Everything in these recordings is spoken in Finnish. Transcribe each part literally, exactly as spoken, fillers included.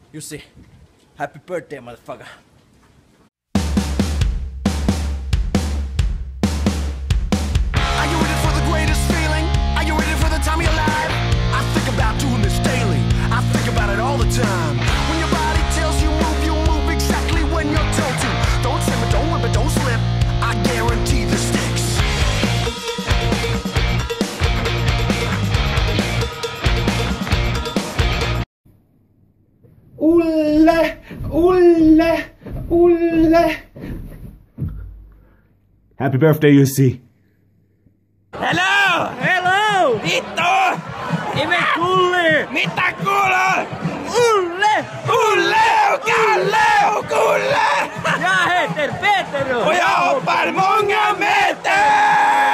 Jussi, happy birthday, motherfucker. Are you ready for the greatest feeling? Are you ready for the time of your life? I think about doing this daily. I think about it all the time. When your body tells you move, you move exactly when you're told to. Don't slip it, don't whip it, don't slip. I guarantee the sticks. Ulle, Ulle, Ulle. Happy birthday, Jussi. Hello! Hello! Vittu! Ime kulli! Mitä kuuluu? Ulle! Ulle! Kalle! Kulle! Jag heter Peter! Och jag hoppar många meter!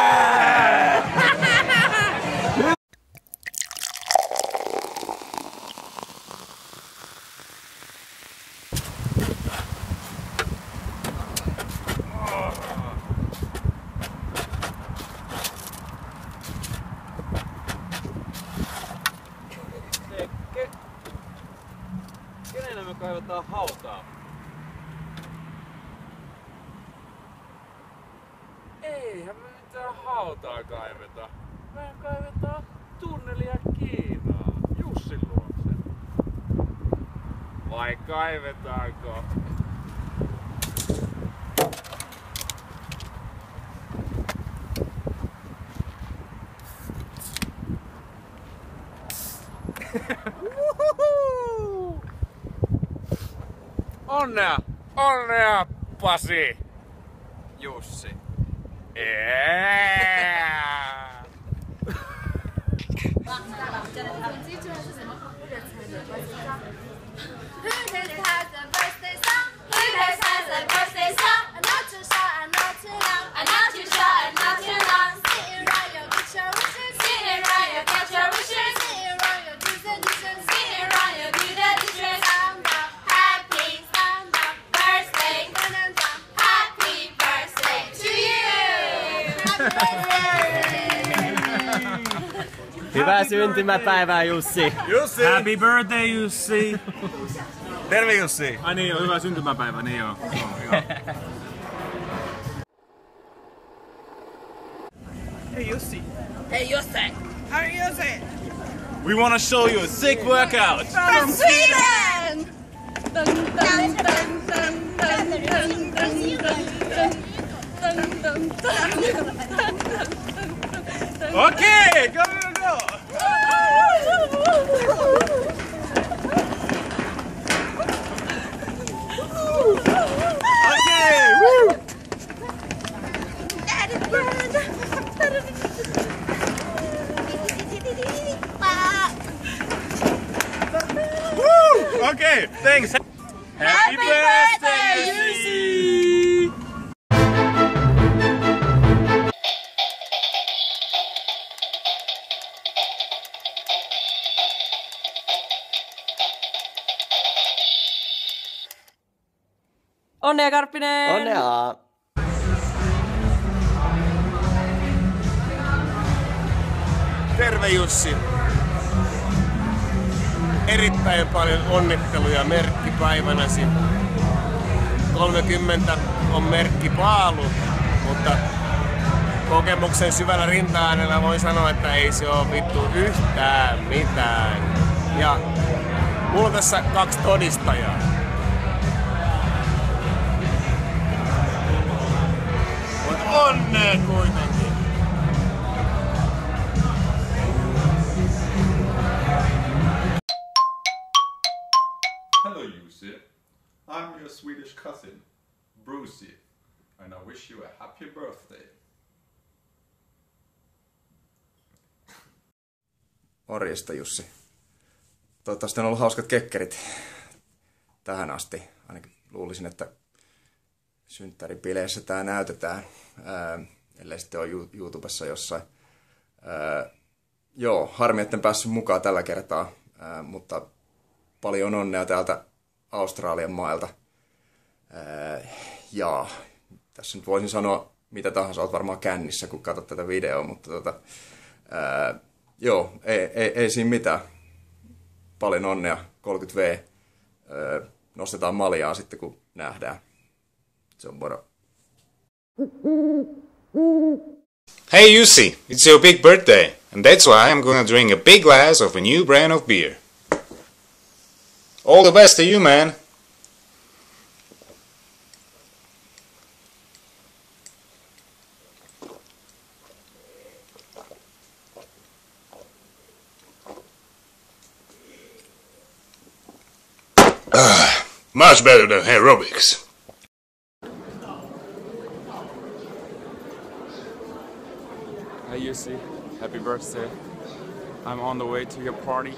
Kenenä me kaivetaan hautaa? Eihän me mitään hautaa kaiveta. Me kaivetaan tunnelia Kiinaan, Jussin luokse. Vai kaivetaanko? Onnea! Onnea, Pasi! Jussi. Yeah! Hyvää syntymäpäivää, Jussi! Jussi! Happy birthday, Jussi! Terve, Jussi! Ai niin joo, hyvää syntymäpäivää, niin joo. joo Hey, Jussi! Hey, Jussi! How Jussi? We wanna show you a sick workout! From Sweden! Dun, dun, dun, dun, dun, dun, dun, dun, dun, dun, dun. Okay, go, go, go! Okay, woo! Woo! Okay, thanks. Happy, Happy birthday, Jussi! Onnea, Karppinen! Onnea! Terve, Jussi! Erittäin paljon onnitteluja merkkipäivänäsi. kolmekymmentä on merkkipaalu, mutta kokemuksen syvällä rinta-äänellä voin sanoa, että ei se ole vittu yhtään mitään. Ja mulla on tässä kaksi todistajaa. Mut onnea kuitenkin! Hello, Jussi. I'm your Swedish cousin, Brucey, and I wish you a happy birthday. Morjesta, Jussi. Toivottavasti on ollut hauskat kekkerit tähän asti. Ainakin luulisin, että synttäripileissä tää näytetään, ää, ellei sitten ole YouTubessa jossain. Ää, joo, harmi, etten päässyt mukaan tällä kertaa, ää, mutta paljon onnea täältä Australian mailta. Ää, ja tässä nyt voisin sanoa mitä tahansa, olet varmaan kännissä, kun katsot tätä videoa, mutta tota, ää, joo, ei, ei, ei siinä mitään. Paljon onnea, kolmekymmentä vuotta. Öö, nostetaan maljaa sitten, kun nähdään. Se on moro. Hey Jussi, it's your big birthday, and that's why I'm gonna drink a big glass of a new brand of beer. All the best to you, man. Ah, much better than aerobics. Hey Jussi, happy birthday. I'm on the way to your party.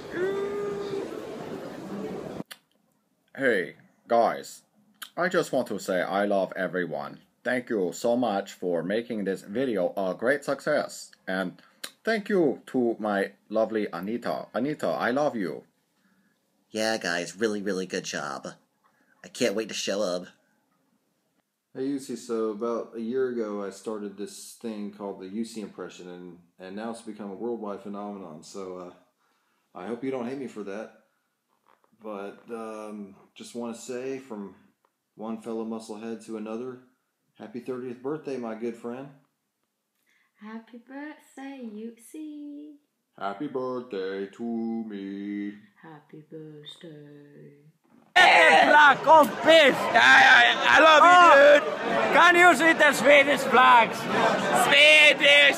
Hey, guys. I just want to say I love everyone. Thank you so much for making this video a great success. And thank you to my lovely Anita. Anita, I love you. Yeah, guys, really, really good job. I can't wait to show up. Hey Jussi, so about a year ago I started this thing called the Jussi impression, and, and now it's become a worldwide phenomenon, so uh, I hope you don't hate me for that. But um, just want to say from one fellow musclehead to another, happy thirtieth birthday, my good friend. Happy birthday, Jussi. Happy birthday to me. Happy birthday. Flag, kompis! I love you, dude! Can you see the Swedish flags? Swedish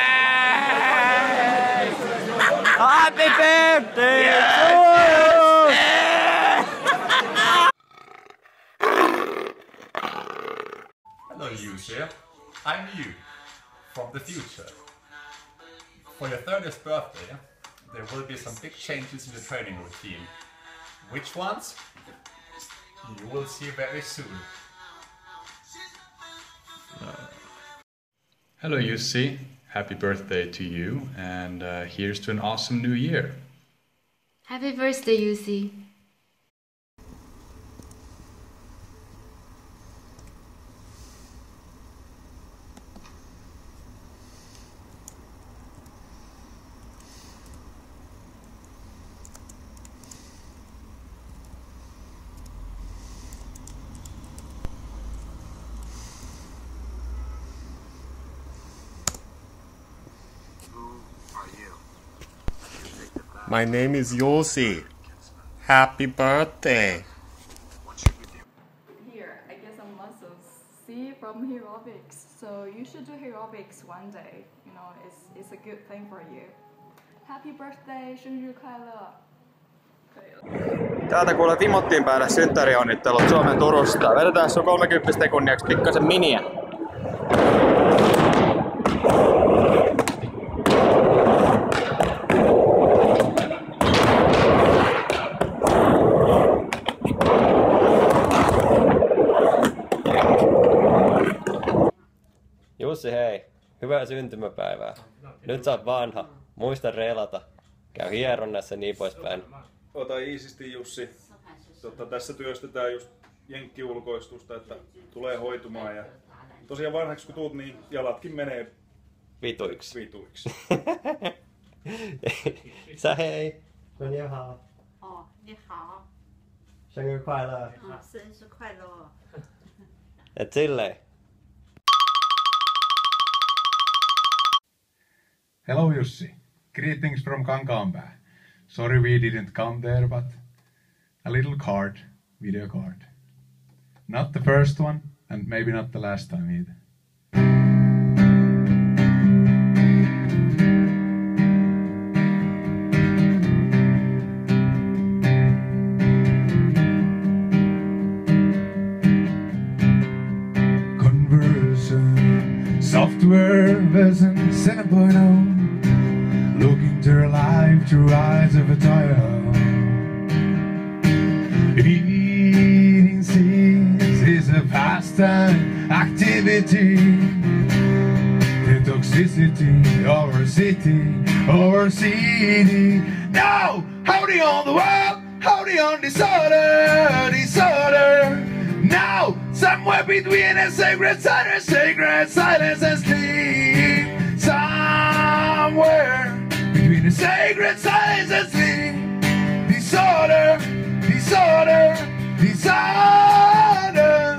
flags! Happy birthday to you! Hello, Jussi. I'm you, from the future. For your thirtieth birthday, there will be some big changes in the training routine. Which ones? You will see very soon. Hello Jussi, happy birthday to you, and uh, here's to an awesome new year. Happy birthday, Jussi. My name is Jussi. Happy birthday. Here, I get some muscles. See, from aerobics. So you should do aerobics one day. You know, it's it's a good thing for you. Happy birthday, 生日快乐. Täältä kuule Timottiin päälle synttärionnittelut Suomen Turusta. Vedetään sun kolmekymmentä kunniaksi pikkasen miniä. Jussi, hei. Hyvää syntymäpäivää. Nyt sä oot vanha. Muista relata. Käy hieronnassa ja niin poispäin. Ota iisisti, Jussi. Totta, tässä työstetään just jenkkiulkoistusta, että tulee hoitumaan. Ja tosiaan vanhaksi kun tuut, niin jalatkin menee vituiksi. vituiksi. Sä hei. No ni hao. Oh, ni hao. 生日快乐. Oh, 生日快乐. Et silleen. Hello Jussi, greetings from Kankaanpää. Sorry we didn't come there, but a little card, video card. Not the first one, and maybe not the last time either. Conversion, software version seven point oh. Look into her life through eyes of a child. Eating seeds is a pastime activity. The toxicity of our city, our city. No! Howdy on the world! Howdy on disorder! Disorder! Now! Somewhere between a sacred silence, sacred silence and sleep. Somewhere between the sacred silence and sleep. Disorder, disorder. disorder.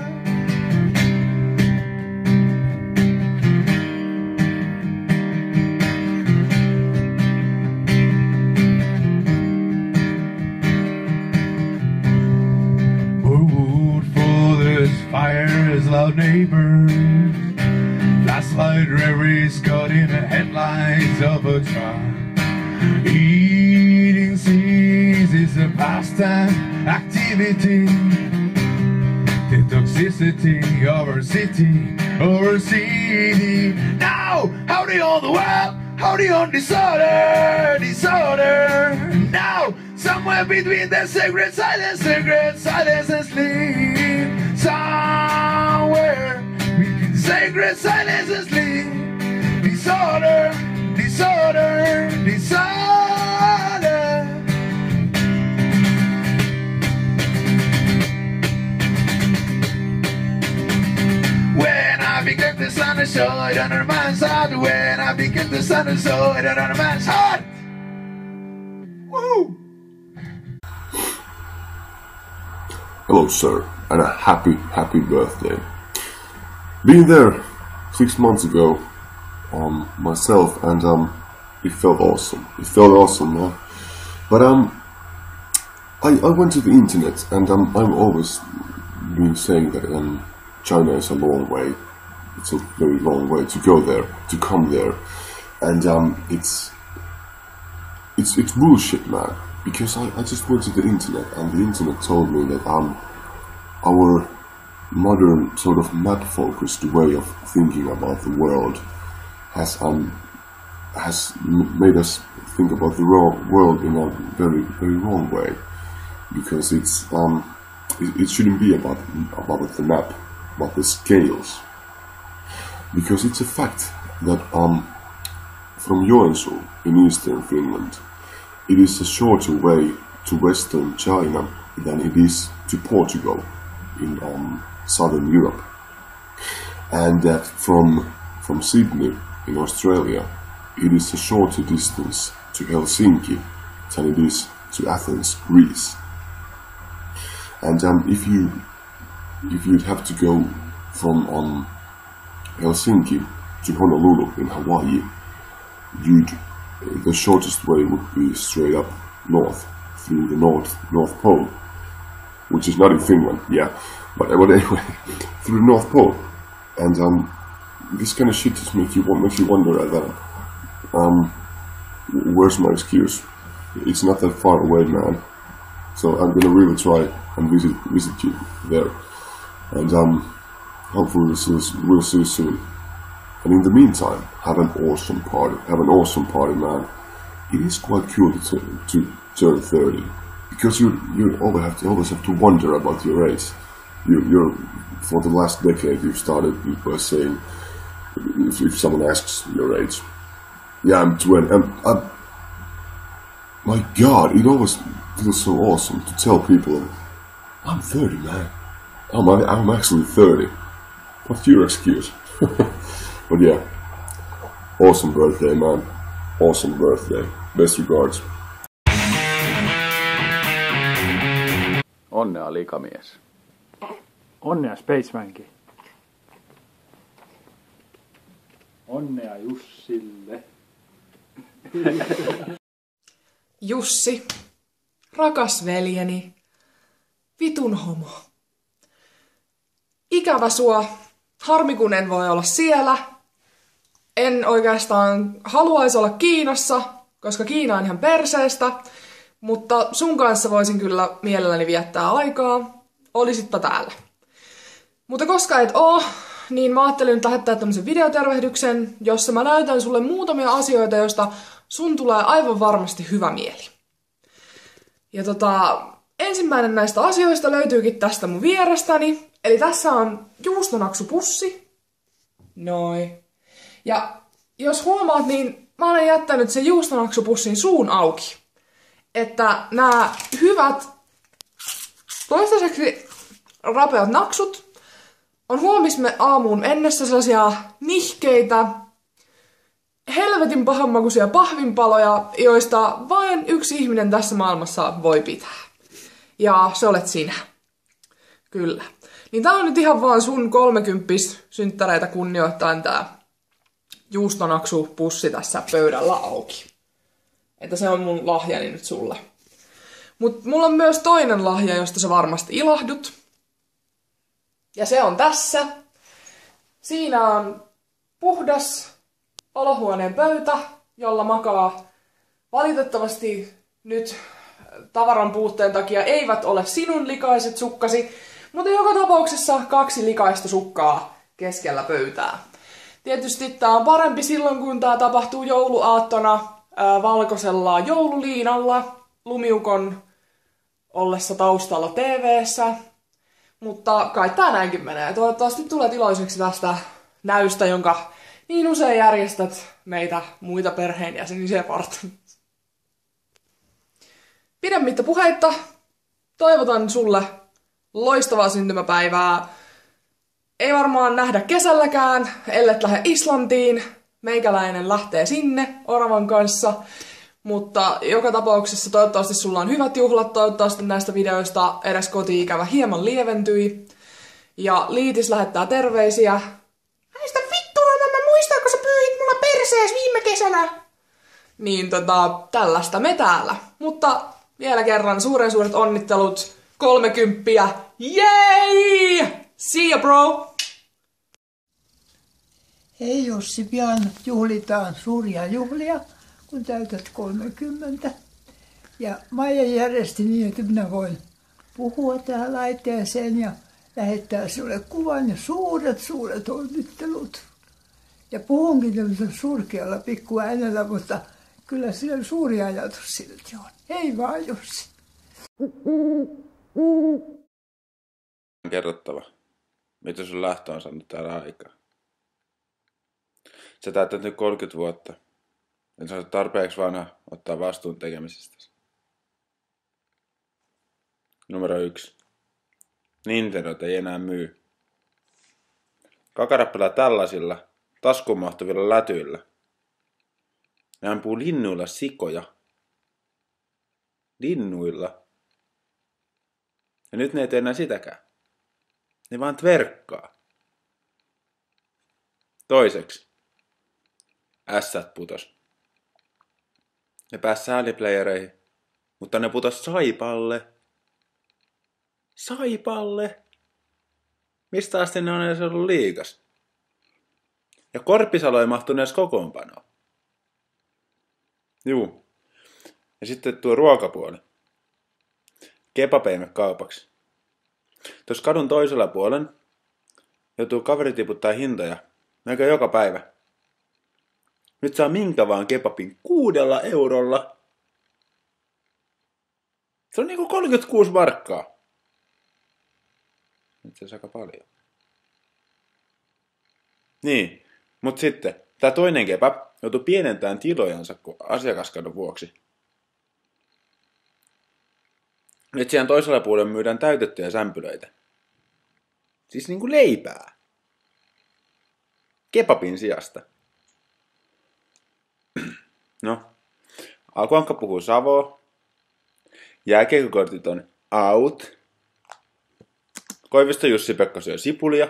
Fires, loud neighbors, flashlight reveries caught in the headlights of a truck. Eating seeds is a pastime activity. The toxicity of our city, our city. Now, howdy on the world, howdy on disorder, disorder. Now, somewhere between the sacred silence, sacred silence and sleep. Somewhere between sacred silence and sleep. Disorder, disorder, disorder. When I became the sun and saw it under man's heart. When I became the sun and saw it under man's heart. Woo! Hello, sir, and a happy, happy birthday. Been there six months ago, um, myself, and um, it felt awesome. It felt awesome, man. But um, I I went to the internet, and um, I've always been saying that um, China is a long way. It's a very long way to go there, to come there, and um, it's it's it's bullshit, man. Because I, I just went to the internet, and the internet told me that um, our modern sort of mad-focused way of thinking about the world has um has m made us think about the world in a very very wrong way. Because it's um it, it shouldn't be about about the map, about the scales. Because it's a fact that um from Joensuu in eastern Finland, it is a shorter way to western China than it is to Portugal in um, southern Europe. And that from, from Sydney in Australia, it is a shorter distance to Helsinki than it is to Athens, Greece. And um, if you if you'd have to go from um, Helsinki to Honolulu in Hawaii, you'd the shortest way would be straight up north through the North North Pole, which is not in Finland, yeah, but, but anyway, through the North Pole. And um, this kind of shit just makes you makes you wonder at that. Um, where's my excuse? It's not that far away, man. So I'm gonna really try and visit visit you there, and um, hopefully we'll see, we'll see you soon. And in the meantime, have an awesome party. Have an awesome party, man. It is quite cool to, to turn thirty, because you you always have to always have to wonder about your age. You you're for the last decade you've started by saying, if, if someone asks your age, yeah, I'm twenty. I'm, I'm, my God, it always feels so awesome to tell people, I'm thirty, man. I'm I'm actually thirty. What's your excuse? But yeah, awesome birthday, man. Awesome birthday. Best regards. Onnea likamies. Onnea Spacemankin. Onnea Jussille. Jussi, rakas veljeni, vitun homo. Ikävä sua, harmi kun en voi olla siellä. En oikeastaan haluaisi olla Kiinassa, koska Kiina on ihan perseestä, mutta sun kanssa voisin kyllä mielelläni viettää aikaa, olisitpa täällä. Mutta koska et oo, niin mä ajattelin nyt lähettää tämmösen videotervehdyksen, jossa mä näytän sulle muutamia asioita, joista sun tulee aivan varmasti hyvä mieli. Ja tota, ensimmäinen näistä asioista löytyykin tästä mun vierestäni, eli tässä on juustonaksupussi. Noi. Ja jos huomaat, niin mä olen jättänyt sen juustonaksupussin suun auki. Että nämä hyvät, toistaiseksi rapeat naksut on huomisme aamuun mennessä sellaisia nihkeitä, helvetin pahanmakuisia pahvinpaloja, joista vain yksi ihminen tässä maailmassa voi pitää. Ja se olet sinä. Kyllä. Niin tää on nyt ihan vaan sun kolmekymppis synttäreitä kunnioittain tää juustonaksupussi tässä pöydällä auki. Että se on mun lahjani nyt sulle. Mut mulla on myös toinen lahja, josta sä varmasti ilahdut. Ja se on tässä. Siinä on puhdas olohuoneen pöytä, jolla makaa valitettavasti nyt tavaran puutteen takia eivät ole sinun likaiset sukkasi, mutta joka tapauksessa kaksi likaista sukkaa keskellä pöytää. Tietysti tää on parempi silloin, kun tää tapahtuu jouluaattona ää, valkoisella joululiinalla lumiukon ollessa taustalla T V:ssä. Mutta kai tää näinkin menee. Toivottavasti tulet iloiseksi tästä näystä, jonka niin usein järjestät meitä muita perheenjäsenisiä varten. Pidemmittä puheitta, toivotan sulle loistavaa syntymäpäivää. Ei varmaan nähdä kesälläkään, ellet lähde Islantiin. Meikäläinen lähtee sinne oravan kanssa. Mutta joka tapauksessa toivottavasti sulla on hyvät juhlat, toivottavasti näistä videoista edes koti-ikävä hieman lieventyi. Ja Liitis lähettää terveisiä. Häistä vittua, mä muistan, kun sä pyyhit mulla persees viime kesänä. Niin tota, tällaista me täällä. Mutta vielä kerran suuren suuret onnittelut, kolmekymppiä. Jei! See ya, bro! Hei Jussi, pian juhlitaan suuria juhlia, kun täytät kolmekymmentä. Ja Maija järjesti niin, että minä voin puhua tähän laitteeseen ja lähettää sinulle kuvan ja suuret, suuret onnittelut. Ja puhunkin tämmöisellä surkealla pikkuäänellä, mutta kyllä sillä suuri ajatus silti on. Hei vaan Jussi. Kerrottava, mitä sun lähtö on saanut täällä aikaa. Sä täytät nyt kolmekymmentä vuotta. En sä ole tarpeeksi vanha ottaa vastuun tekemisestä. Numero yksi. Nintendot ei enää myy. Kakara pelaa tällaisilla, taskuun mahtuvilla lätyillä. Ne ampuu linnuilla sikoja. Linnuilla. Ja nyt ne ei tee enää sitäkään. Ne vaan tverkkaa. Toiseksi. Ässät putos. Ne pääsi sääliplayereihin, mutta ne putos Saipalle. Saipalle? Mistä asti ne on edes ollut liigas? Ja Korpisalo ei mahtunut edes kokoonpanoon. Juu. Ja sitten tuo ruokapuoli. Kebabeimme kaupaksi. Tuossa kadun toisella puolen joutuu kaveri tiputtaa hintoja melkein joka päivä. Nyt saa minkä vaan kebabin kuudella eurolla. Se on niinku kolmekymmentäkuusi markkaa. Nyt se aika paljon. Niin, mut sitten tää toinen kebab joutui pienentämään tilojansa asiakaskadon vuoksi. Nyt siellä toisella puolella myydään täytettyjä sämpylöitä. Siis niinku leipää. Kebabin sijasta. No, Alkuankka puhuu Savoa. Jääkiekkokortit on out. Koivisto Jussi-Pekka syö sipulia.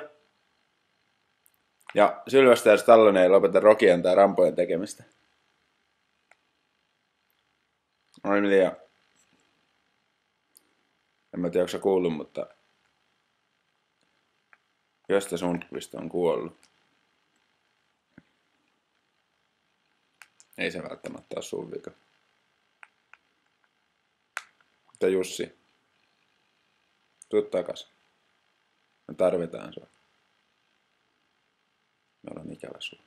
Ja Sylvästä Stallone ei lopeta Rokien tai Rampojen tekemistä. Emilia. En mä tiedä, onko sä kuullut, mutta Gösta Sundqvist on kuollut. Ei se välttämättä ole sun vika. Mutta Jussi, tuu takas. Me tarvitaan sua. Me ollaan ikävä sua.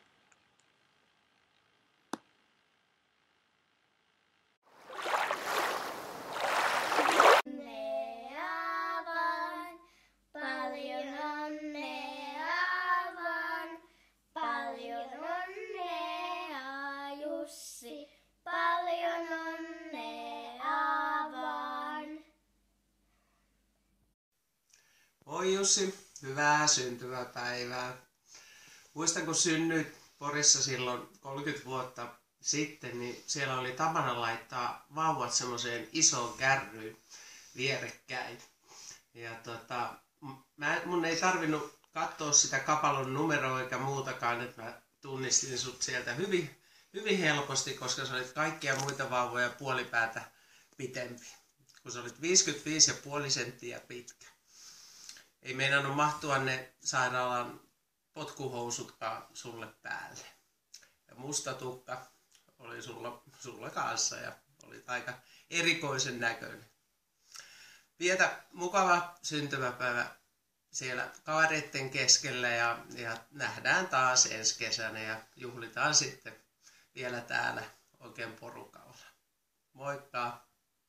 Oi Jussi, hyvää syntymäpäivää. Muistan kun synnyit Porissa silloin kolmekymmentä vuotta sitten, niin siellä oli tapana laittaa vauvat semmoiseen isoon kärryyn vierekkäin. Ja tota, mä, mun ei tarvinnut katsoa sitä kapalon numeroa eikä muutakaan, että mä tunnistin sut sieltä hyvin, hyvin helposti, koska sä olit kaikkia muita vauvoja puolipäätä pitempi. Kun sä olit viisikymmentäviisi pilkku viisi senttiä pitkä. Ei meinannut mahtua ne sairaalan potkuhousutkaan sulle päälle. Ja musta tukka oli sulla, sulla kanssa ja olit aika erikoisen näköinen. Vietä mukava syntymäpäivä siellä kavereiden keskellä ja, ja nähdään taas ensi kesänä ja juhlitaan sitten vielä täällä oikein porukalla. Moikka!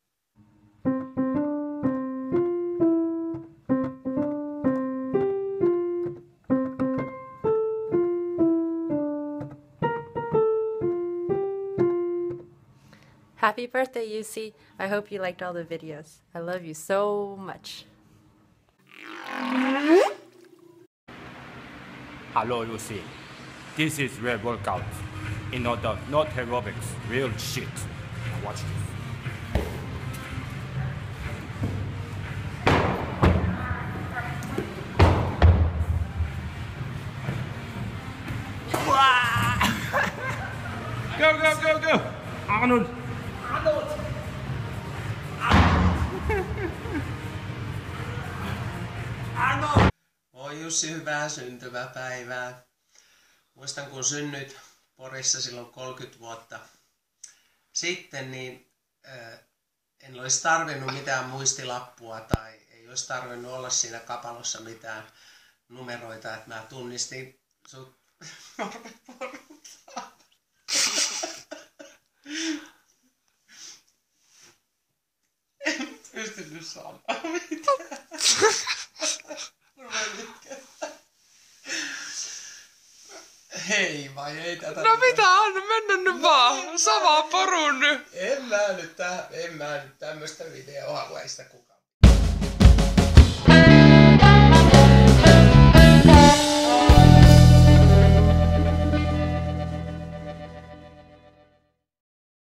Happy birthday, Yusi. I hope you liked all the videos. I love you so much. Hello, Yusi. This is real workout. In order, not aerobics, real shit. Watch this. Go, go, go, go! Arnold! Arnold! Arnold! Moi Jussi, hyvää syntymäpäivää. Muistan kun synnyit Porissa silloin kolmekymmentä vuotta sitten, niin äh, en olisi tarvinnut mitään muistilappua tai ei olisi tarvinnut olla siinä kapalossa mitään numeroita, että mä tunnistin sut normiporukkaa. En pystynyt sanoa mitään. Hei vai ei tätä... No mitä, anna mennä nyt vaan. Samaa porun nyt. En mä nyt, täh, en mä nyt tämmöstä videoa haluaista kukaan.